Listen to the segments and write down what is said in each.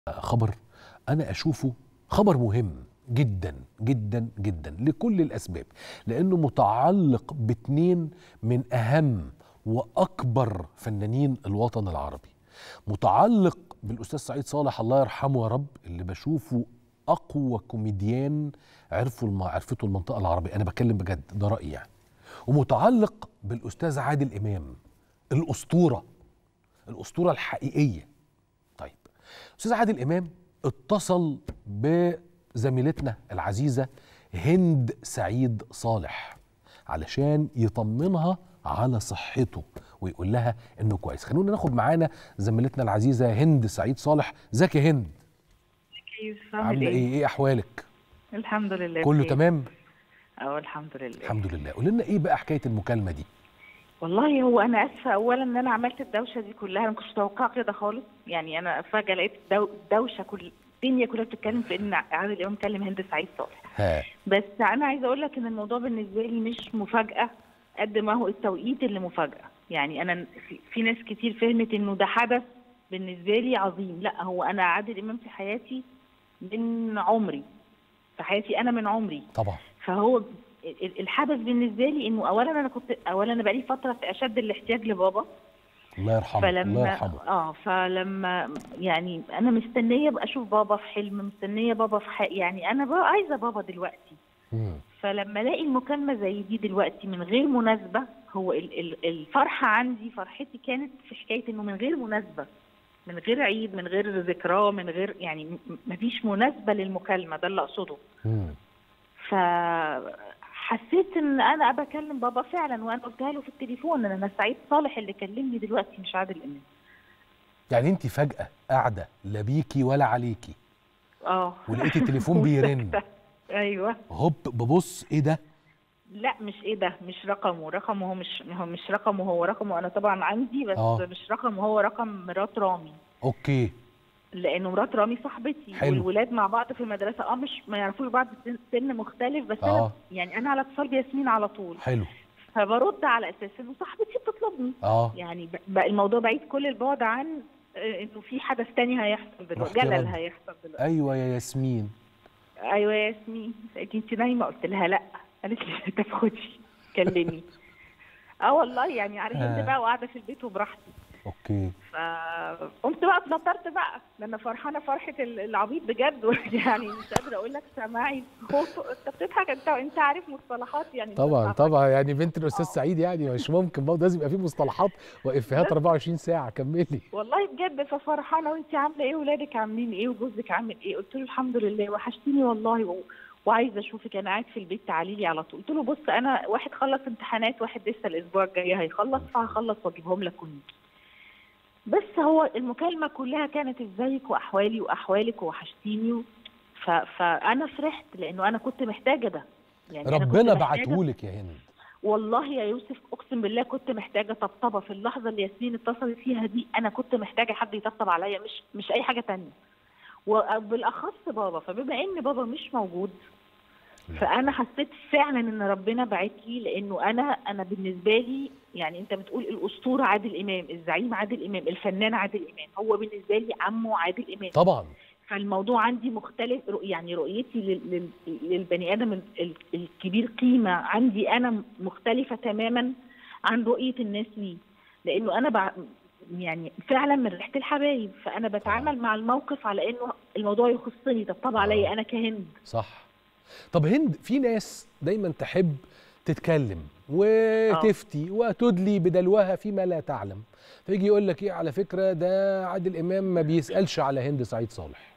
خبر أنا أشوفه خبر مهم جدا جدا جدا لكل الأسباب، لأنه متعلق باتنين من أهم وأكبر فنانين الوطن العربي. متعلق بالأستاذ سعيد صالح الله يرحمه يا رب، اللي بشوفه أقوى كوميديان عرفته المنطقة العربية. أنا بتكلم بجد، ده رأيي يعني. ومتعلق بالأستاذ عادل إمام، الأسطورة الحقيقية. طيب، أستاذ عادل إمام اتصل بزميلتنا العزيزة هند سعيد صالح علشان يطمنها على صحته ويقول لها إنه كويس. خلونا ناخد معانا زميلتنا العزيزة هند سعيد صالح. ازيك يا هند؟ كيف عاملة إيه أحوالك؟ الحمد لله كله بخير. تمام؟ الحمد لله. الحمد لله. قول لنا إيه بقى حكاية المكالمة دي؟ والله هو انا اسفه اولا ان انا عملت الدوشه دي كلها، انا ما كنتش متوقعه كده خالص. يعني انا فجاه لقيت دوشه، كل الدنيا كلها بتتكلم في ان عادل امام كلم هند سعيد صالح. بس انا عايزه اقول لك ان الموضوع بالنسبه لي مش مفاجاه قد ما هو التوقيت اللي مفاجاه. يعني انا في ناس كتير فهمت انه ده حدث بالنسبه لي عظيم. لا، هو انا عادل امام في حياتي من عمري، في حياتي انا من عمري طبعا. فهو الحدث بالنسبه لي انه اولا انا بقالي فتره في اشد الاحتياج لبابا، الله يرحمه. الله يرحمه. فلما يعني انا مستنيه ابقى اشوف بابا في حلم، مستنيه بابا في يعني انا بقى عايزه بابا دلوقتي. فلما الاقي المكالمه زي دي دلوقتي من غير مناسبه، هو الفرحه عندي، فرحتي كانت في حكايه انه من غير مناسبه، من غير عيد، من غير ذكراه، من غير يعني مفيش مناسبه للمكالمه، ده اللي اقصده. فحسيت ان انا بكلم بابا فعلا، وانا قلتها له في التليفون ان انا سعيد صالح اللي كلمني دلوقتي مش عادل امام. يعني انت فجأة قاعدة لا بيكي ولا عليكي، ولقيتي التليفون بيرن. ايوه، هوب ببص، ايه ده؟ لا مش ايه ده، مش رقمه هو مش رقمه، هو رقمه انا طبعا عندي، بس مش رقمه، هو رقم مرات رامي. اوكي. لانه مرات رامي صاحبتي. حلو. والولاد مع بعض في المدرسه، مش ما يعرفوش بعض، سن مختلف، بس انا يعني انا على اتصال بياسمين على طول. حلو. فبرد على اساس انه صاحبتي بتطلبني. يعني بقى الموضوع بعيد كل البعد عن انه في حدث تاني هيحصل دلوقتي، جلل هيحصل دلوقتي. ايوه يا ياسمين. ايوه يا ياسمين، انت نايمه؟ قلت لها لا. قالت لي طب خدي كلمي. والله يعني عارف انت بقى، وقاعده في البيت وبراحتي. اوكي. فقمت بقى اتنطرت بقى، لان فرحانه فرحه العبيط بجد. يعني مش قادره اقول لك، سامعي صوته، انت بتضحك، انت عارف مصطلحات يعني. طبعا يعني بنت الاستاذ سعيد، يعني مش ممكن برضه، لازم يبقى في مصطلحات وافيهات 24 ساعه. كملي. والله بجد. ففرحانه، وانت عامله ايه؟ ولادك عاملين ايه؟ وجوزك عامل ايه؟ قلت له الحمد لله، وحشتيني والله، وعايزه اشوفك، انا قاعد في البيت، تعالي لي على طول. قلت له بص، انا واحد خلص امتحانات، واحد لسه الاسبوع الجاي هيخلص، فهخلص واجيبهم لك ونيجي. بس هو المكالمه كلها كانت ازيك واحوالي واحوالك وحشتيني. فانا فرحت لانه انا كنت محتاجه ده. يعني ربنا بعتهولك يا هند. والله يا يوسف اقسم بالله كنت محتاجه طبطبه في اللحظه اللي ياسمين اتصلت فيها دي. انا كنت محتاجه حد يطبطب عليا، مش اي حاجه تانية، وبالاخص بابا. فبما ان بابا مش موجود، فانا حسيت فعلا ان ربنا بعت لي، لانه انا بالنسبه لي، يعني انت بتقول الاسطوره عادل امام، الزعيم عادل امام، الفنان عادل امام، هو بالنسبه لي عمه عادل امام طبعا. فالموضوع عندي مختلف. يعني رؤيتي للبني ادم الكبير قيمه عندي انا مختلفه تماما عن رؤيه الناس ليه، لانه انا يعني فعلا من ريحه الحبايب. فانا بتعامل مع الموقف على انه الموضوع يخصني، طبطب عليا انا كهند. صح. طب هند، في ناس دايما تحب تتكلم وتفتي وتدلي بدلوها فيما لا تعلم، فيجي يقول لك ايه، على فكره ده عادل امام ما بيسالش على هند سعيد صالح.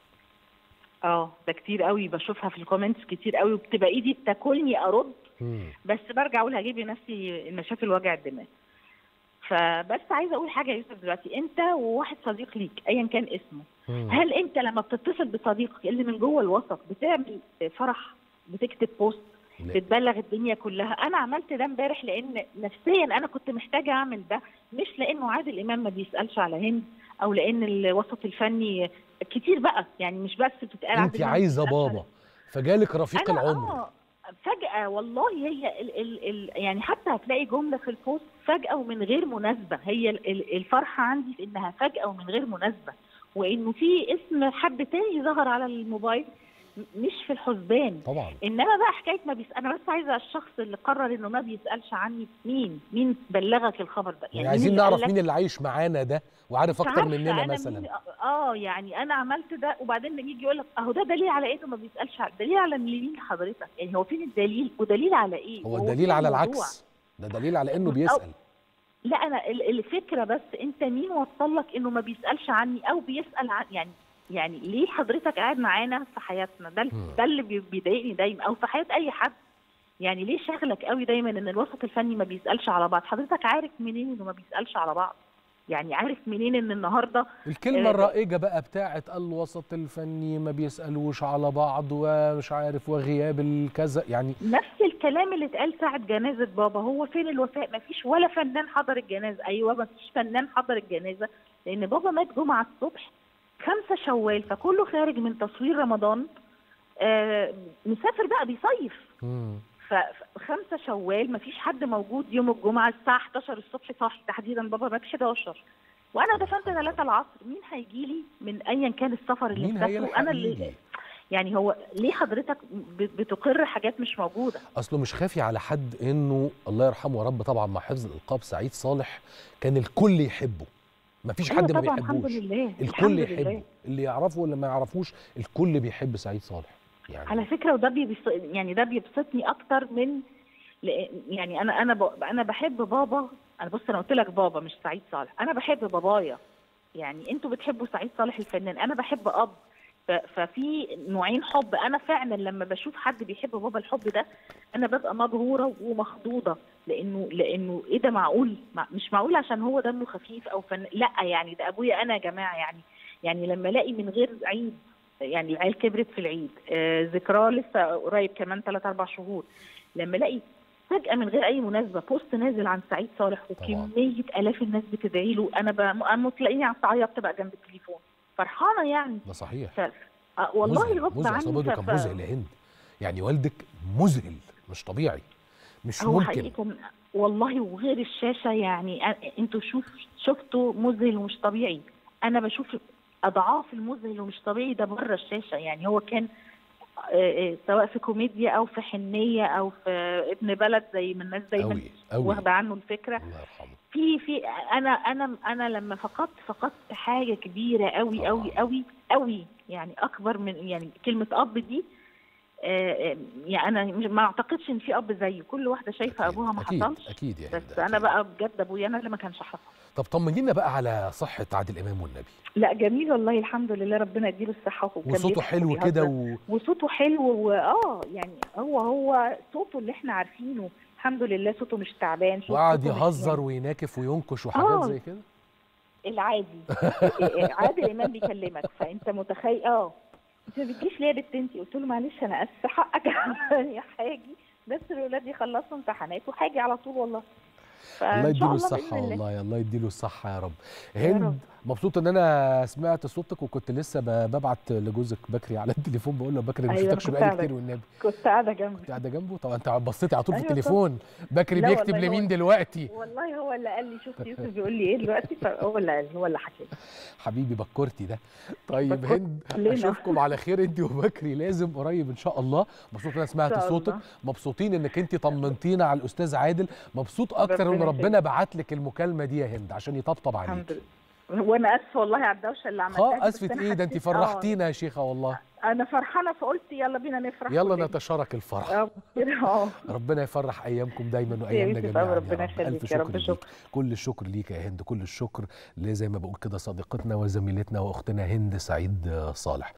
ده كتير قوي، بشوفها في الكومنتس كتير قوي، وبتبقى ايدي بتاكلني ارد. بس برجع اقول هجيب لنفسي مشاكل وجع الدماغ. فبس عايزه اقول حاجه يا يوسف دلوقتي، انت وواحد صديق ليك ايا كان اسمه، هل انت لما بتتصل بصديقك اللي من جوه الوسط بتعمل فرح، بتكتب بوست، بتبلغ الدنيا كلها؟ انا عملت ده امبارح لان نفسيا انا كنت محتاجه اعمل ده، مش لانه عادل امام ما بيسالش على هند، او لان الوسط الفني كتير بقى، يعني مش بس بتتقال انت عايزه بابا فجالك رفيق العمر فجأة. والله هي يعني حتى هتلاقي جملة في البوست فجأة ومن غير مناسبة. هي الفرحة عندي في انها فجأة ومن غير مناسبة، وانه في اسم حد تاني ظهر على الموبايل مش في الحسبان طبعا. انما بقى حكايه ما بيسأل، انا بس عايزه الشخص اللي قرر انه ما بيسالش عني مين بلغك الخبر ده؟ يعني عايزين نعرف مين اللي عايش معانا ده وعارف اكتر مننا مثلا. يعني انا عملت ده وبعدين يجي يقول لك اهو ده دليل على ايه انه ما بيسالش، دليل على مين حضرتك؟ يعني هو فين الدليل؟ ودليل على ايه؟ هو الدليل على العكس، ده دليل على انه بيسال. لا انا الفكره بس انت مين وصل لك انه ما بيسالش عني او بيسال عن يعني ليه حضرتك قاعد معانا في حياتنا؟ ده اللي بيضايقني دايما، او في حياه اي حد. يعني ليه شغلك قوي دايما ان الوسط الفني ما بيسالش على بعض؟ حضرتك عارف منين انه ما بيسالش على بعض؟ يعني عارف منين ان النهارده الكلمه الرائجه بقى بتاعت الوسط الفني ما بيسالوش على بعض ومش عارف وغياب الكذا، يعني نفس الكلام اللي اتقال ساعه جنازه بابا. هو فين الوفاء؟ ما فيش ولا فنان حضر الجنازه. ايوه ما فيش فنان حضر الجنازه لان بابا مات جمعه الصبح 5 شوال، فكله خارج من تصوير رمضان، مسافر بقى بيصيف. ف5 شوال ما فيش حد موجود يوم الجمعه الساعه 11 الصبح صاحي تحديدا. بابا مات 11 وانا دفنت 3 العصر. مين هيجي لي من ايا كان السفر اللي مسافره؟ انا اللي يعني هو ليه حضرتك بتقر حاجات مش موجوده؟ اصله مش خافي على حد انه الله يرحمه يا رب طبعا مع حفظ الالقاب سعيد صالح كان الكل يحبه، مفيش حد ما بيحبوش. الحمد لله الكل يحبه، اللي يعرفه واللي ما يعرفوش الكل بيحب سعيد صالح يعني. على فكره وده ده بيبسطني اكتر من يعني انا بحب بابا. انا قلت لك بابا مش سعيد صالح، انا بحب بابايا. يعني انتوا بتحبوا سعيد صالح الفنان، انا بحب اب. ففي نوعين حب. انا فعلا لما بشوف حد بيحب بابا الحب ده انا ببقى مبهوره ومخضوضه، لانه ايه ده؟ معقول؟ مش معقول عشان هو دمه خفيف او لا يعني ده ابويا انا يا جماعه. يعني لما الاقي من غير عيد، يعني العيال كبرت في العيد، ذكراه لسه قريب كمان 3-4 شهور، لما الاقي فجأة من غير أي مناسبة بوست نازل عن سعيد صالح وكمية آلاف الناس بتدعي له، أنا تلاقيني عيطت بقى جنب التليفون فرحانة يعني. ده صحيح. والله غصب عني. صباده كان مذهل يا هند، يعني والدك مذهل مش طبيعي، مش هو ممكن. حقيقي والله. وغير الشاشة يعني انتوا شفتوا مذهل ومش طبيعي. أنا بشوف أضعاف المذهل ومش طبيعي ده بره الشاشة. يعني هو كان سواء في كوميديا او في حنيه او في ابن بلد زي ما الناس دايما واخده عنه الفكره. الله يرحمه. في انا لما فقدت حاجه كبيره قوي قوي قوي قوي، يعني اكبر من يعني كلمه اب دي. يعني انا ما اعتقدش ان في اب زيه. كل واحده شايفه ابوها ما حصلش. اكيد يا بس أكيد. انا بقى بجد ابويا انا اللي ما كانش حصل. طب طمنينا بقى على صحه عادل امام والنبي. لا جميل والله الحمد لله، ربنا يديله الصحه. وصوته حلو كده وصوته حلو يعني هو صوته اللي احنا عارفينه الحمد لله. صوته مش تعبان. وقعد يهزر ويناكف وينكش وحاجات زي كده العادي. عادل امام بيكلمك فانت متخيل انت ما بتجيش ليه يا بنت انت؟ قلت له معلش انا اسفه حقك يعني هاجي بس الولاد يخلصوا امتحانات وهاجي على طول والله. الله يديله الصحة والله، الله يديله الصحة يا رب. هند مبسوط ان انا سمعت صوتك، وكنت لسه ببعت لجوزك بكري على التليفون بقول له بكري ما شفتكش بقالي كتير والنبي. كنت قاعدة جنبه. طبعا انت بصيتي على طول في التليفون. بكري بيكتب لمين دلوقتي؟ والله هو اللي قال لي شفت يوسف بيقول لي ايه دلوقتي، فهو اللي قال لي، هو اللي حكى لي. حبيبي بكرتي ده. طيب هند اشوفكم على خير انت وبكري لازم قريب ان شاء الله. مبسوط ان انا سمعت صوتك، مبسوطين انك انت طمنتينا على الاستاذ عادل، مبسوط اكتر ان ربنا بعت لك المكالمه دي يا هند عشان يطبطب عليك. الحمد لله. وانا اسفه والله على الدوشه اللي عملتها. اسفه ايه ده؟ انت فرحتينا يا شيخه والله. انا فرحانه فقلت يلا بينا نفرح، يلا نتشارك الفرح. ربنا يفرح ايامكم دايما وايامنا جميعا. ربنا يخليك يا رب. شكرا. كل الشكر ليك يا هند، كل الشكر زي ما بقول كده صديقتنا وزميلتنا واختنا هند سعيد صالح.